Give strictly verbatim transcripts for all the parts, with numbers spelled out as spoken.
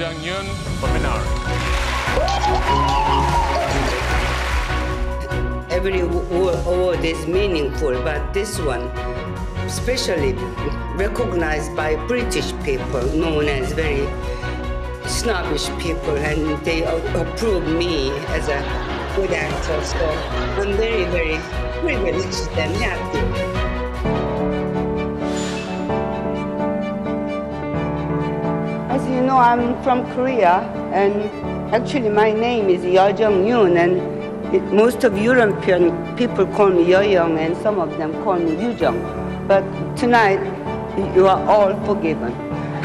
Jung-yoon for Minari. Every award is meaningful, but this one, especially recognized by British people, known as very snobbish people, and they approve me as a good actor. So I'm very, very privileged and happy. As you know, I'm from Korea, and actually my name is Yeo Jung-yoon, and it, most of European people call me Yo-young, and some of them call me Yu-jung. But tonight, you are all forgiven.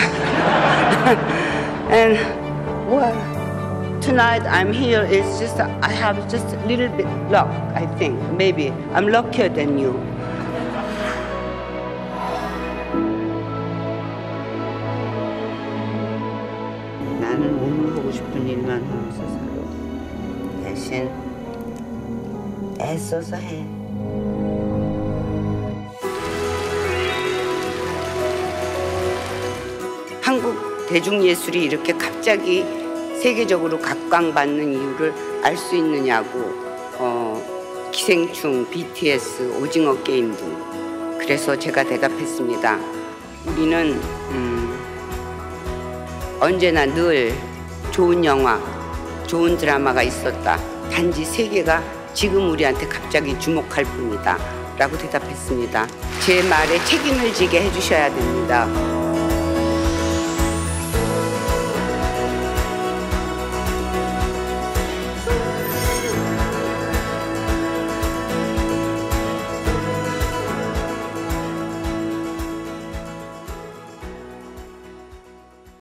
And well, tonight I'm here, it's just, I have just a little bit luck, I think. Maybe I'm luckier than you. 나는 오늘 하고 싶은 일만 하면서 살아. 대신 애써서 해. 한국 대중예술이 이렇게 갑자기 세계적으로 각광받는 이유를 알 수 있느냐고, 어, 기생충, 비티에스, 오징어 게임 등. 그래서 제가 대답했습니다. 우리는 음, 언제나 늘 좋은 영화, 좋은 드라마가 있었다. 단지 세계가 지금 우리한테 갑자기 주목할 뿐이다. 라고 대답했습니다. 제 말에 책임을 지게 해주셔야 됩니다.